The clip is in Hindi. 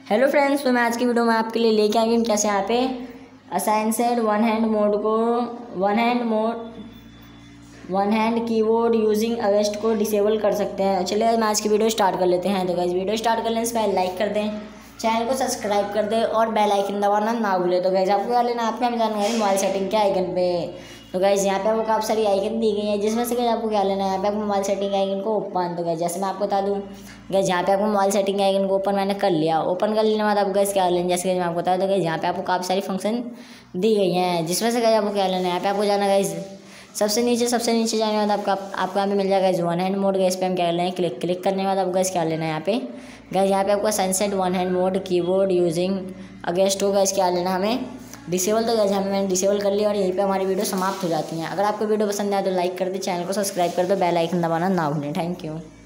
हेलो फ्रेंड्स, तो मैं आज की वीडियो में आपके लिए लेके आई हूँ कैसे यहाँ पे assign said one hand keyboard using against को डिसेबल कर सकते हैं। चलिए मैं आज की वीडियो स्टार्ट कर लेते हैं। तो गाइस वीडियो स्टार्ट करने से पहले लाइक कर दें, चैनल को सब्सक्राइब कर दें और बेल आइकन दबाना ना भूलें। तो गाइस आपको क्या लेना, आपको हमें जाना है मोबाइल सेटिंग के आइकन पे। तो गाइस यहाँ पे आपको काफ़ी सारी आइकन दी गई है, जिसमें से गाइस आपको क्या लेना है, यहाँ पे आपको मोबाइल सेटिंग आइकन को ओपन। तो गाइस जैसे मैं आपको बता दूँ गाइस, यहाँ पे आपको मोबाइल सेटिंग आइकन को ओपन मैंने कर लिया। ओपन कर लेने के बाद आपको गाइस क्या लेना, जैसे मैं आपको बता दूँ गाइस यहाँ पे आपको काफ़ी सारी फंक्शन दी गई हैं, जिसमें से गाइस आपको क्या लेना है, यहाँ पे आपको जाना गाइस सबसे नीचे जाने के बाद आपको यहाँ पे मिल जाएगा वन हैंड मोड। गैस पे हम क्या लेना है, क्लिक करने के बाद आपको गैस क्या लेना है, यहाँ पे आपको sunset one hand mode keyboard using against हो गैस क्या लेना हमें डिसेबल। तो गैस मैंने डिसेबल कर लिया और यहीं पे हमारी वीडियो समाप्त हो जाती है। अगर आपको वीडियो पसंद आए तो लाइक कर दे, चैनल को सब्सक्राइब कर दो, बेल आइकन दबाना ना भूलें। Thank you.